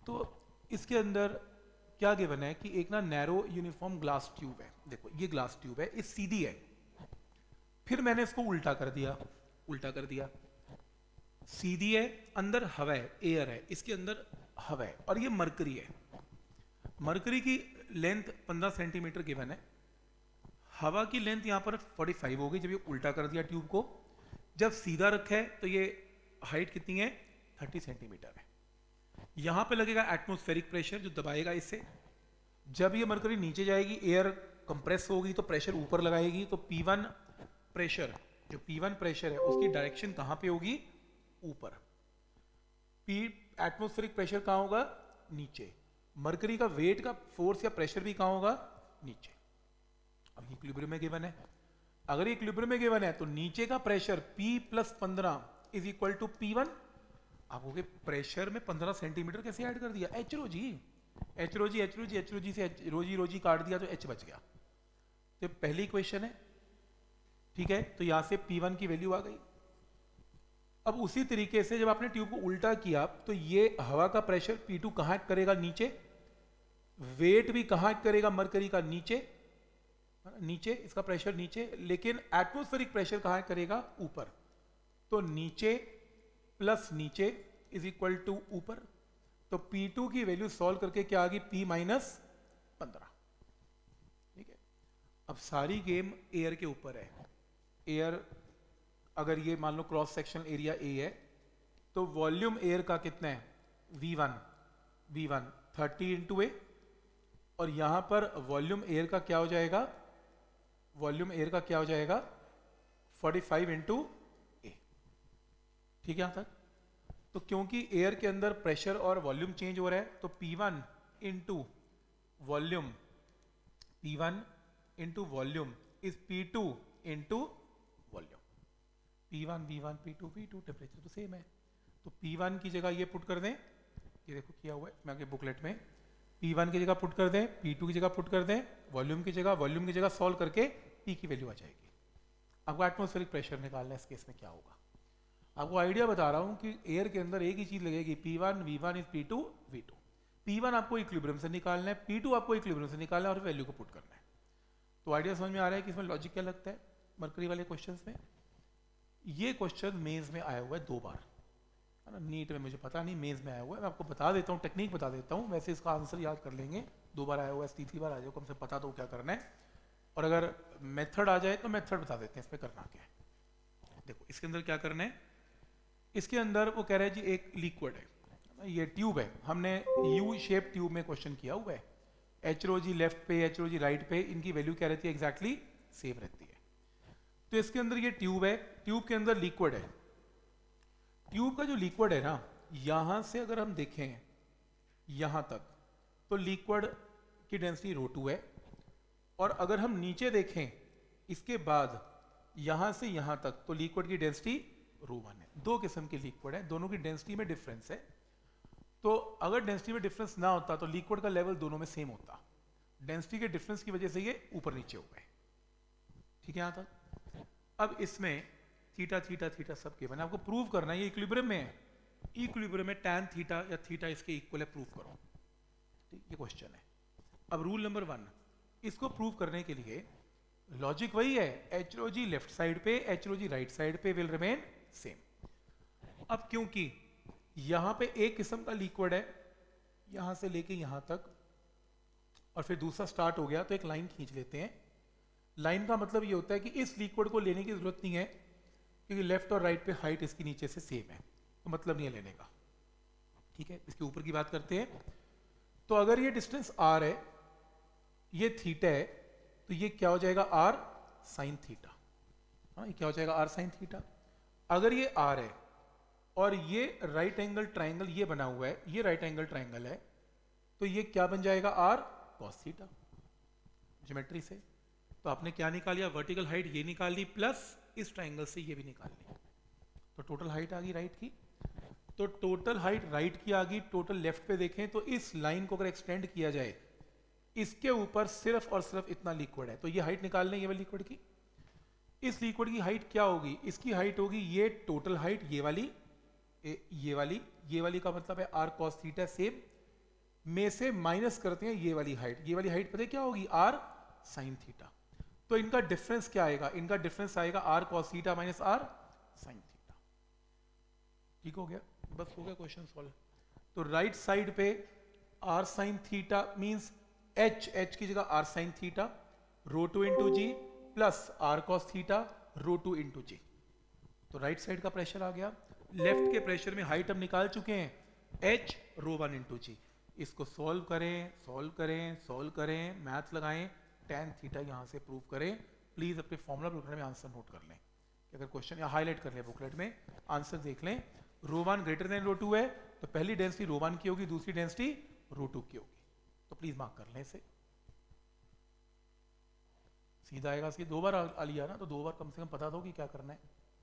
तो इसके अंदर क्या गिवन है कि एक ना नैरो यूनिफॉर्म ग्लास ट्यूब है। देखो ये ग्लास ट्यूब है, ये सीधी है, फिर मैंने इसको उल्टा कर दिया, उल्टा कर दिया, सीधी है, अंदर हवा है, एयर है, इसके अंदर हवा है, और ये मरकरी है। मरकरी की लेंथ 15 सेंटीमीटर गिवन है, हवा की लेंथ यहाँ पर 45 होगी जब ये उल्टा कर दिया ट्यूब को। जब सीधा रखा है तो ये हाइट कितनी है, 30 सेंटीमीटर है। यहाँ पे लगेगा एटमॉस्फेरिक प्रेशर जो दबाएगा इसे। जब ये मरकरी नीचे जाएगी, एयर कंप्रेस होगी तो प्रेशर ऊपर लगाएगी, तो P1 प्रेशर, जो P1 प्रेशर है उसकी डायरेक्शन कहाँ पे होगी, ऊपर। एटमॉस्फेरिक प्रेशर कहाँ होगा, नीचे। मरकरी का वेट का फोर्स या प्रेशर भी कहाँ होगा, नीचे। अब ये इक्विलिब्रियम में गिवन है, अगर ये इक्विलिब्रियम में गिवन है तो नीचे का pressure P + 15 is equal to P1। आप कहोगे प्रेशर में 15 सेंटीमीटर कैसे ऐड कर दिया, h rho g, h rho g, h rho g, h rho g से रोजी काट दिया तो एच बच गया। तो पहली इक्वेशन है, ठीक है। तो यहां से P1 की वैल्यू आ गई। अब उसी तरीके से जब आपने ट्यूब को उल्टा किया तो ये हवा का प्रेशर P2 कहां एक्ट करेगा, नीचे। वेट भी कहां एक्ट करेगा, मरकरी का नीचे, नीचे इसका प्रेशर नीचे, लेकिन एटमॉस्फेरिक प्रेशर कहां एक्ट करेगा, ऊपर। तो नीचे प्लस नीचे इज इक्वल टू ऊपर। तो P2 की वैल्यू सॉल्व करके क्या आ गई, P - 15। ठीक है। अब सारी गेम एयर के ऊपर है। एयर अगर ये मान लो क्रॉस सेक्शन एरिया A है तो वॉल्यूम एयर का कितना है, V1 30 × A, और यहां पर वॉल्यूम एयर का क्या हो जाएगा, वॉल्यूम एयर का क्या हो जाएगा, 45 × A। ठीक है यहां तक। तो क्योंकि एयर के अंदर प्रेशर और वॉल्यूम चेंज हो रहा है तो P1 × volume, P1 × volume is P2 × volume. P1 V1 P2 V2, temperature तो सेम है। तो P1 की जगह ये पुट कर दें, ये देखो किया हुआ है मैं आपके बुकलेट में, P1 की जगह पुट कर दें, P2 की जगह पुट कर दें, वॉल्यूम की जगह सॉल्व करके P की वैल्यू आ जाएगी। आपको एटमॉस्फेरिक प्रेशर निकालना है, इस केस में क्या होगा। आपको आइडिया बता रहा हूं कि एयर के अंदर एक ही चीज लगेगी, P1 V1 is P2 V2। P1 आपको इक्विलिब्रियम से निकालना है, P2 आपको इक्विलिब्रियम से निकालना है और वैल्यू को पुट करना है। तो आइडिया समझ में आ रहा है कि इसमें लॉजिक क्या लगता है मरकरी वाले क्वेश्चंस में। ये क्वेश्चन मेंस में आया हुआ है 2 बार, है ना। नीट में मुझे पता नहीं, मेंस में आया हुआ है। मैं आपको बता देता हूँ, टेक्निक बता देता हूँ, वैसे इसका आंसर याद कर लेंगे। 2 बार आया हुआ है, तीसरी बार आ जाए, कम से पता तो क्या करना है। और अगर मेथड आ जाए तो मेथड बता देते हैं इसमें करना क्या है। देखो इसके अंदर क्या करना है, इसके अंदर वो कह रहा है जी एक लिक्विड है, ये ट्यूब है, हमने यू शेप ट्यूब में क्वेश्चन किया हुआ है। एच रो जी लेफ्ट पे, एच रो जी राइट पे, इनकी वैल्यू क्या रहती है, एग्जैक्टली सेम रहती है। तो इसके अंदर ये ट्यूब है, ट्यूब के अंदर लिक्विड है। ट्यूब का जो लिक्विड है ना, यहां से अगर हम देखें यहां तक तो लिक्विड की डेंसिटी ρ2 है, और अगर हम नीचे देखें इसके बाद यहां से यहां तक तो लिक्विड की डेंसिटी ρ1 है। 2 किस्म के लिक्विड है, दोनों की डेंसिटी में डिफरेंस है। तो अगर डेंसिटी में डिफरेंस ना होता तो लिक्विड का लेवल दोनों में सेम होता, डेंसिटी के डिफरेंस की वजह से ये ऊपर नीचे हो गए। ठीक है यहां तक। अब इसमें थीटा थीटा थीटा सब गिवन है, आपको प्रूव करना है ये इक्विलिब्रियम में है। इक्विलिब्रियम में tan थीटा या थीटा इसके इक्वल है, प्रूव करो। ठीक, ये क्वेश्चन है। अब रूल नंबर 1, इसको प्रूव करने के लिए लॉजिक वही है, h rho g left side पे, h rho g right side पे विल रिमेन सेम। अब क्योंकि यहां पे एक किस्म का लिक्विड है, यहां से लेके यहां तक, और फिर दूसरा स्टार्ट हो गया, तो एक लाइन खींच लेते हैं। लाइन का मतलब ये होता है कि इस लिक्विड को लेने की जरूरत नहीं है क्योंकि लेफ्ट और राइट पे हाइट इसकी नीचे से सेम है, तो मतलब नहीं है लेने का। ठीक है, इसके ऊपर की बात करते हैं। तो अगर ये डिस्टेंस r है, ये थीटा है, तो ये क्या हो जाएगा, r sin थीटा। हाँ, ये क्या हो जाएगा, r sin थीटा। अगर ये r है और ये राइट एंगल ट्राइंगल ये बना हुआ है, ये राइट एंगल ट्राइंगल है, तो ये क्या बन जाएगा, r cos थीटा ज्योमेट्री से। तो आपने क्या निकाल लिया, वर्टिकल हाइट ये निकाल ली, प्लस इस ट्राइंगल से ये भी निकाल ली, तो टोटल हाइट आ गई राइट की। तो टोटल हाइट राइट की आ गई। टोटल लेफ्ट पे देखें तो इस लाइन को अगर एक्सटेंड किया जाए, इसके ऊपर सिर्फ और सिर्फ इतना लिक्विड है, तो ये हाइट निकाल लें ये वाली लिक्विड की। इस लिक्विड की हाइट क्या होगी, इसकी हाइट होगी ये टोटल हाइट, ये वाली, ये वाली का मतलब है r cos थीटा सेम, में से माइनस करते हैं ये वाली हाइट पता है क्या होगी, आर साइन थीटा। तो इनका डिफरेंस क्या आएगा, इनका डिफरेंस आएगा r cos theta minus r sine theta. ठीक हो गया, बस हो गया क्वेश्चन सॉल्व। तो राइट साइड पे r sine theta means h की जगह r sine theta rho two into g plus r cos theta rho two into g. तो राइट साइड का प्रेशर आ गया। लेफ्ट के प्रेशर में हाइट हम निकाल चुके हैं, h rho one into g. इसको सॉल्व करें, मैथ लगाएं, tan थीटा यहां से प्रूव करें। प्लीज अपने फॉर्मूला बुकलेट में आंसर नोट कर लें, अगर क्वेश्चन या हाईलाइट कर लें बुकलेट में, आंसर देख लें। Rho one greater than rho two है तो पहली डेंसिटी रो वन की होगी, दूसरी डेंसिटी रो टू की होगी। तो प्लीज मार्क कर लें इसे, सीधा आएगा। सी दो बार आ लिया ना, तो दो बार कम से कम पता दो कि क्या करना है।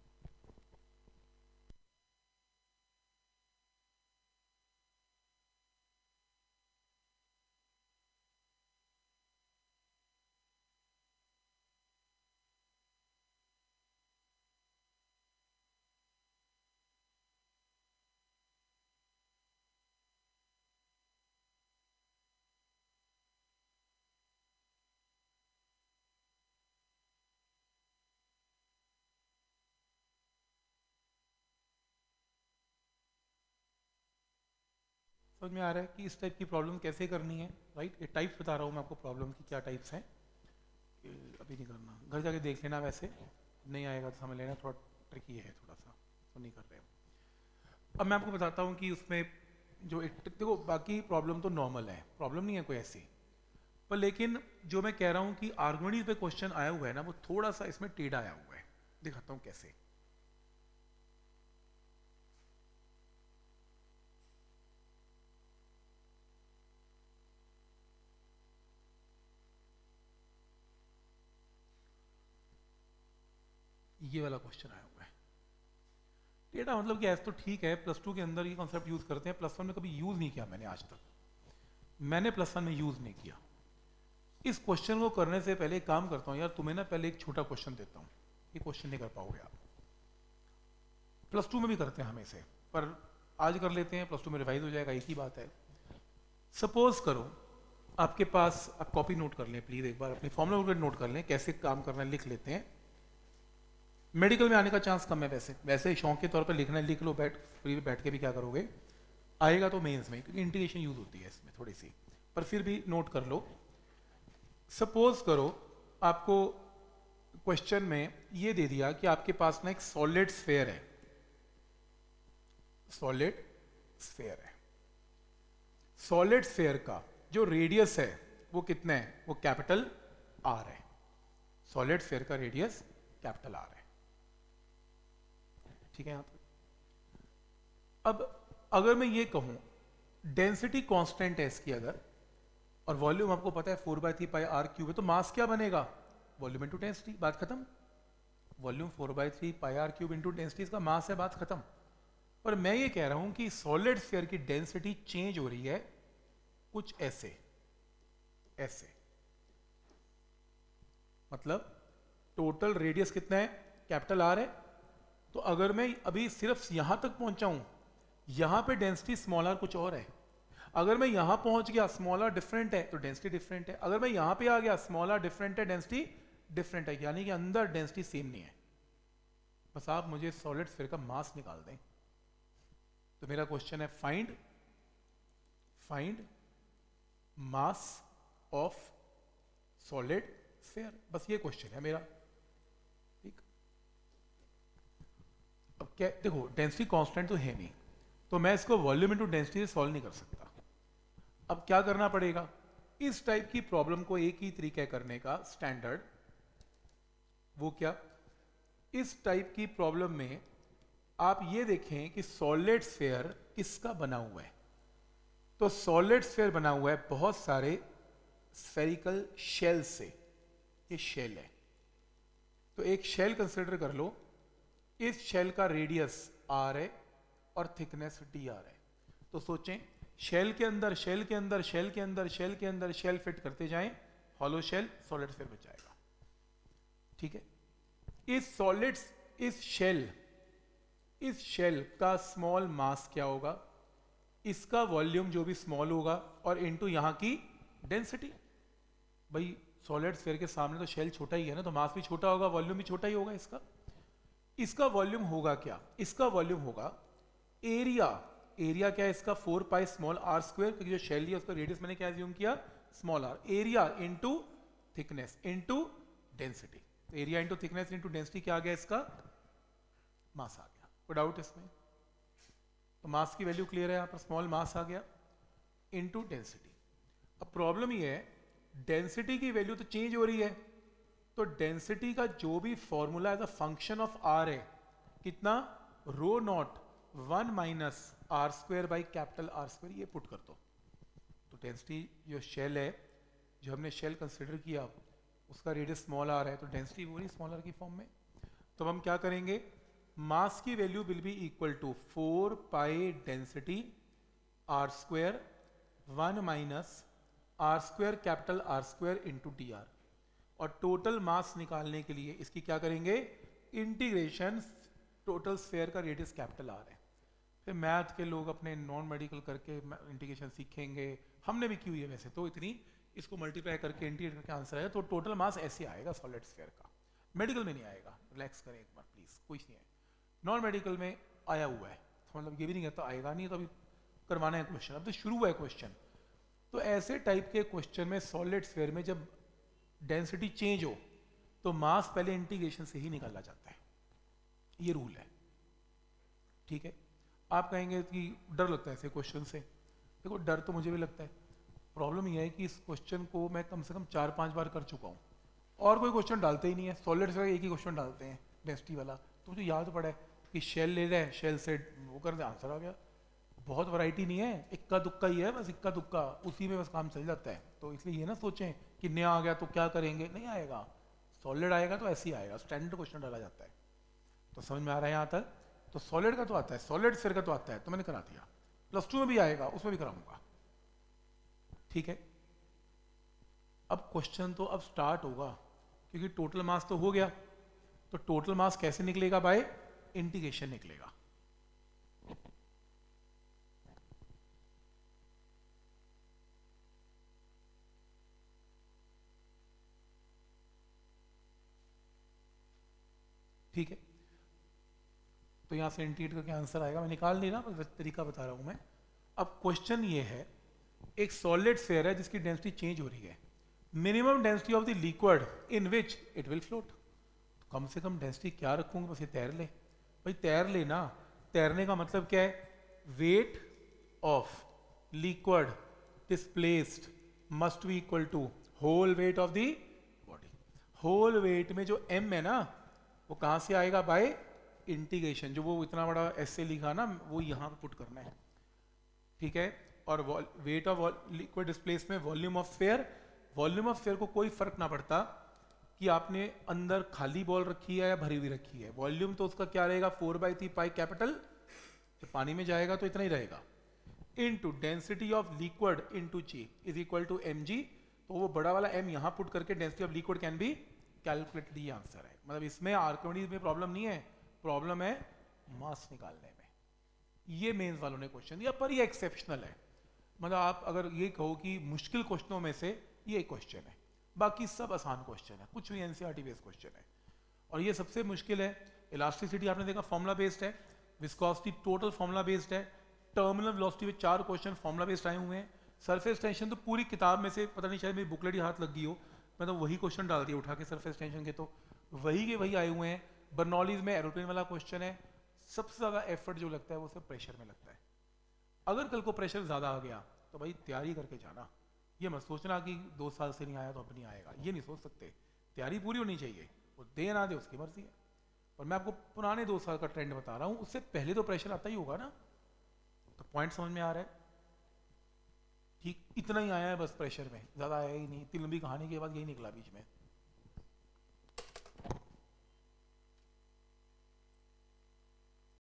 समझ में आ रहा है कि इस टाइप की प्रॉब्लम कैसे करनी है, राइट। ये टाइप्स बता रहा हूँ मैं आपको प्रॉब्लम की, क्या टाइप्स हैं। अभी नहीं करना, घर जाके देख लेना, वैसे नहीं आएगा तो समझ लेना थोड़ा ट्रिकी है थोड़ा सा, तो नहीं कर रहे। अब मैं आपको बताता हूँ कि उसमें जो देखो बाकी प्रॉब्लम तो नॉर्मल है, प्रॉब्लम नहीं है कोई ऐसी, पर लेकिन जो मैं कह रहा हूँ कि आर्गुमेंट पे क्वेश्चन आया हुआ है ना, वो थोड़ा सा इसमें टेढ़ा आया हुआ है। दिखाता हूँ कैसे। ये वाला क्वेश्चन आया हुआ है टेढ़ा, मतलब कि ऐसा तो ठीक है, प्लस टू के अंदर ये कॉन्सेप्ट यूज करते हैं, प्लस वन में कभी यूज नहीं किया मैंने आज तक, मैंने प्लस वन में यूज नहीं किया। इस क्वेश्चन को करने से पहले एक काम करता हूं यार, तुम्हें ना पहले एक छोटा क्वेश्चन देता हूं, ये क्वेश्चन नहीं कर पाओगे आप। प्लस टू में भी करते हैं हम इसे, पर आज कर लेते हैं, प्लस टू में रिवाइज हो जाएगा, एक ही बात है। सपोज करो आपके पास, आप कॉपी नोट कर लें प्लीज, एक बार अपनी फॉर्मूला नोट कर लें, कैसे काम करना है लिख लेते हैं। मेडिकल में आने का चांस कम है, वैसे शौक के तौर पर लिखना है, लिख लो, फ्री में बैठ के भी क्या करोगे, आएगा तो मेंस में, क्योंकि इंटीग्रेशन यूज होती है इसमें थोड़ी सी, पर फिर भी नोट कर लो। सपोज करो आपको क्वेश्चन में ये दे दिया कि आपके पास ना एक सॉलिड स्फीयर है, सॉलिड स्फीयर का जो रेडियस है वो कितना है, वो कैपिटल आर है। सॉलिड स्फीयर का रेडियस कैपिटल आर है, ठीक है। यहां तक अब अगर मैं ये कहूं डेंसिटी कांस्टेंट है इसकी अगर, और वॉल्यूम आपको पता है 4/3 पाई आर क्यूब है, तो मास क्या बनेगा, वॉल्यूम इनटू डेंसिटी, बात खत्म। Volume 4/3 pi r cube into density इसका मास है, बात खत्म। पर मैं ये कह रहा हूं कि सॉलिड स्फीयर की डेंसिटी चेंज हो रही है कुछ ऐसे, मतलब टोटल रेडियस कितना है, कैपिटल आर है। तो अगर मैं अभी सिर्फ यहां तक पहुंचा हूं, यहां पे डेंसिटी स्मॉल आर कुछ और है, अगर मैं यहां पहुंच गया स्मॉल आर डिफरेंट है तो डेंसिटी डिफरेंट है, अगर मैं यहां पे आ गया स्मॉल आर डिफरेंट है डेंसिटी डिफरेंट है, यानी कि अंदर डेंसिटी सेम नहीं है। बस आप मुझे सॉलिड स्फीयर का मास निकाल दें। तो मेरा क्वेश्चन है find mass of solid sphere, बस ये क्वेश्चन है मेरा, ठीक। अब क्या देखो, डेंसिटी कांस्टेंट तो है नहीं, तो मैं इसको वॉल्यूम इनटू डेंसिटी से सॉल्व नहीं कर सकता। अब क्या करना पड़ेगा, इस टाइप की प्रॉब्लम को एक ही तरीका करने का स्टैंडर्ड, वो क्या, इस टाइप की प्रॉब्लम में आप ये देखें कि सॉलिड स्फीयर किसका बना हुआ है। तो सॉलिड स्फीयर बना हुआ है बहुत सारे स्फेरिकल शेल से, ये शेल है। तो एक शेल कंसिडर कर लो, इस शेल का रेडियस आर है और थिकनेस डी आर है। तो सोचें शेल के अंदर शेल के अंदर शेल के अंदर शेल के अंदर शेल फिट करते जाएं, हॉलो शेल सॉलिड स्फीयर बच जाएगा, ठीक है। इस शेल का स्मॉल मास क्या होगा, इसका वॉल्यूम जो भी स्मॉल होगा और इनटू यहाँ की डेंसिटी। भाई सॉलिड स्फीयर के सामने तो शेल छोटा ही है ना, तो मास भी छोटा होगा, वॉल्यूम भी छोटा ही होगा इसका। इसका वॉल्यूम होगा क्या? इसका वॉल्यूम होगा एरिया। एरिया क्या है इसका? 4 पाई स्मॉल आर स्क्वायर, क्योंकि जो शेल लिया उसका रेडियस मैंने क्या अज्यूम किया? Small r. Area into thickness into density. Area into thickness into density क्या आ गया इसका? मास आ गया। कोई डाउट इसमें? तो मास की वैल्यू क्लियर है, यहां पर स्मॉल मास आ गया इनटू डेंसिटी। अब प्रॉब्लम ये है डेंसिटी की वैल्यू तो चेंज हो रही है, तो डेंसिटी का जो भी formula as a function of r है कितना? Rho not 1 minus r square by capital R square, ये पुट कर दो। तो डेंसिटी जो शेल है, जो हमने शेल कंसिडर किया उसका रेडियस स्मॉल आर है, तो डेंसिटी वो रही स्मॉल आर की फॉर्म में। तो हम क्या करेंगे? मास की value will be equal to 4 pi density r square 1 minus r square capital R square into d r. और टोटल मास निकालने के लिए इसकी क्या करेंगे? इंटीग्रेशन टोटल स्फीयर का रेडियस कैपिटल आर है। फिर मैथ के लोग अपने नॉन मेडिकल करके इंटीग्रेशन सीखेंगे, हमने भी की हुई है वैसे तो, इतनी इसको मल्टीप्लाई करके इंटीग्रेट करके आंसर आएगा। तो टोटल मास ऐसे आएगा सॉलिड स्फीयर का। मेडिकल में नहीं आएगा, रिलैक्स करें एक बार प्लीज, कुछ नहीं है। नॉन मेडिकल में आया हुआ है, तो मतलब ये भी नहीं कहता आएगा नहीं, तो अभी करवाना है क्वेश्चन, अब तो शुरू हुआ है क्वेश्चन। तो ऐसे टाइप के क्वेश्चन में सॉलिड स्फीयर में जब डेंसिटी चेंज हो तो मास पहले इंटीग्रेशन से ही निकाला जाता है, ये रूल है। ठीक है, आप कहेंगे कि डर लगता है ऐसे क्वेश्चन से। देखो डर तो मुझे भी लगता है, प्रॉब्लम यह है कि इस क्वेश्चन को मैं कम से कम 4-5 बार कर चुका हूँ और कोई क्वेश्चन डालते ही नहीं है। सॉलिड स्फीयर एक ही क्वेश्चन डालते हैं डेंसिटी वाला, तो मुझे याद पड़ा है कि शेल ले रहे हैं, शेल से वो कर दे, आंसर आ गया। बहुत वैरायटी नहीं है, इक्का दुक्का ही है बस, इक्का दुक्का, उसी में बस काम चल जाता है। तो इसलिए ये ना सोचें कि नया आ गया तो क्या करेंगे, नहीं आएगा। सॉलिड आएगा तो ऐसे ही आएगा, स्टैंडर्ड क्वेश्चन डाला जाता है। तो समझ में आ रहा है यहाँ तक? तो सॉलिड का तो आता है, सॉलिड स्फीयर का तो आता है, तो मैंने करा दिया। +2 में भी आएगा, उसमें भी कराऊंगा। ठीक है, अब क्वेश्चन तो अब स्टार्ट होगा, क्योंकि टोटल मास तो हो गया। तो टोटल मास कैसे निकलेगा? बाय इंटीग्रेशन निकलेगा। ठीक है, तो यहां से इंटीग्रेट करके आंसर आएगा, मैं निकाल नहीं रहा, बस तरीका बता रहा हूं मैं। अब क्वेश्चन ये है, एक सॉलिड स्फीयर है जिसकी डेंसिटी चेंज हो रही है, minimum density of the liquid in which it will float. कम से कम डेंसिटी क्या रखूंगा? बस ये तैर ले। भाई तैर लेना, तैरने का मतलब क्या है? Weight of liquid displaced must be equal to whole weight of the body. Whole weight में जो m है ना, वो कहां से आएगा? By integration. जो वो इतना बड़ा ऐसे लिखा ना, वो यहां पे पुट करना है। ठीक है, और वेट ऑफ लिक्विड डिस्प्लेस में volume of sphere, volume of sphere को कोई फर्क ना पड़ता कि आपने अंदर खाली बॉल रखी है या भरी हुई रखी है, वॉल्यूम तो उसका क्या रहेगा? 4/3 पाई कैपिटल, जब पानी में जाएगा तो इतना ही रहेगा, into density of liquid into g is equal to mg। तो वो बड़ा वाला m यहां पुट करके density of liquid can be calculated, ये आंसर है। मतलब इसमें आर्किमिडीज में प्रॉब्लम नहीं है, प्रॉब्लम है मास निकालने में। ये मेंस वालों ने क्वेश्चन दिया, पर ये एक्सेप्शनल है। मतलब आप अगर ये कहो कि मुश्किल क्वेश्चनों में से ये क्वेश्चन है, बाकी सब आसान क्वेश्चन है, कुछ भी एनसीईआरटी बेस्ड क्वेश्चन है। और ये सबसे मुश्किल है। इलास्टिसिटी आपने देखा फॉर्मूला बेस्ड है, विस्कोसिटी टोटल फॉर्मूला बेस्ड है, टर्मिनल वेलोसिटी में 4 क्वेश्चन फॉर्मूला बेस्ड आए हुए हैं। सरफेस टेंशन तो पूरी किताब में से, पता नहीं शायद मेरी बुकलेट ही हाथ लग गई हो, मैं तो वही क्वेश्चन डाल दिया उठा के सरफेस टेंशन के, तो वही के वही आए हुए हैं। बर्नौलीज में एरोप्लेन वाला क्वेश्चन है। सबसे ज्यादा एफर्ट जो लगता है वो सब प्रेशर में लगता है। अगर कल को प्रेशर ज्यादा आ गया तो भाई तैयारी करके जाना, ये मत सोचना कि 2 साल से नहीं आया तो अब नहीं आएगा, ये नहीं सोच सकते। तैयारी पूरी होनी चाहिए, वो दे ना दे उसकी मर्जी है। और मैं आपको पुराने 2 साल का ट्रेंड बता रहा हूं, उससे पहले तो प्रेशर आता ही होगा ना। तो पॉइंट समझ में आ रहा है? ठीक, इतना ही आया है बस प्रेशर में, ज्यादा आया ही नहीं। इतनी लंबी कहानी के बाद यही निकला बीच में।